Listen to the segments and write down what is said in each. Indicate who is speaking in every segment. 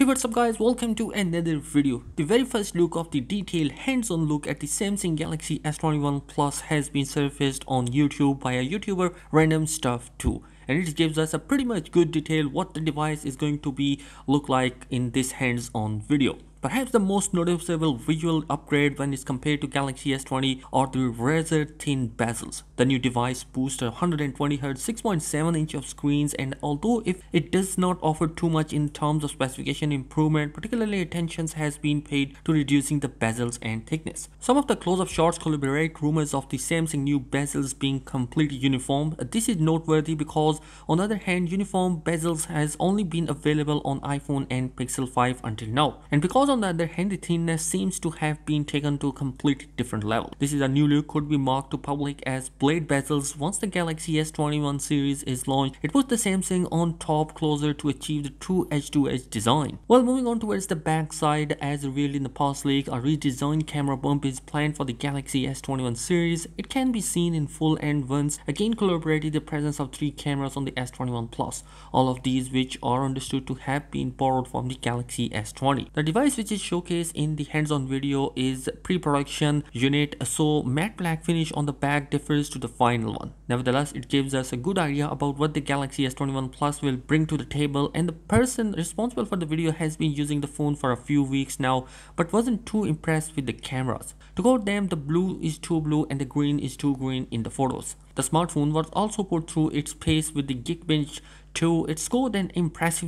Speaker 1: Hey, what's up guys, welcome to another video. The very first look of the detailed hands-on look at the Samsung Galaxy S21 Plus has been surfaced on YouTube by a YouTuber Random Stuff 2, and it gives us a pretty much good detail what the device is going to be look like in this hands-on video. Perhaps the most noticeable visual upgrade when it's compared to Galaxy S20 are the razor thin bezels. The new device boasts a 120Hz 6.7 inch of screens, and although if it does not offer too much in terms of specification improvement, particularly attention has been paid to reducing the bezels and thickness. Some of the close-up shots corroborate rumors of the Samsung new bezels being completely uniform. This is noteworthy because on the other hand, uniform bezels has only been available on iPhone and Pixel 5 until now, and because on the other hand, the thinness seems to have been taken to a completely different level. This is a new look could be marked to public as blade bezels. Once the Galaxy S21 series is launched, it puts the Samsung on top closer to achieve the true edge-to-edge design. Well, moving on towards the back side, as revealed in the past leak, a redesigned camera bump is planned for the Galaxy S21 series. It can be seen in full and once again corroborated the presence of 3 cameras on the S21 Plus, all of these which are understood to have been borrowed from the Galaxy S20. The device which is showcased in the hands-on video is pre-production unit, so matte black finish on the back differs to the final one. Nevertheless, it gives us a good idea about what the Galaxy S21 Plus will bring to the table, and the person responsible for the video has been using the phone for a few weeks now but wasn't too impressed with the cameras. To quote them, the blue is too blue and the green is too green in the photos. The smartphone was also put through its pace with the Geekbench 2. It scored an impressive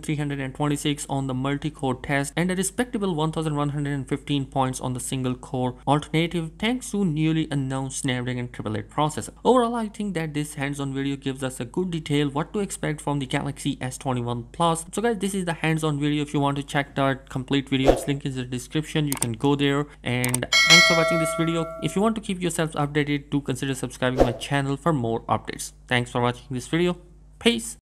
Speaker 1: 3326 on the multi-core test and a respectable 1115 points on the single-core alternative thanks to newly announced Snapdragon 888 processor. Overall, I think that this hands-on video gives us a good detail what to expect from the Galaxy S21 Plus. So guys, this is the hands-on video. If you want to check that complete video, its link is in the description. You can go there, and thanks for watching this video. If you want to keep yourselves updated, do consider subscribing my channel for more updates. Thanks for watching this video. Peace.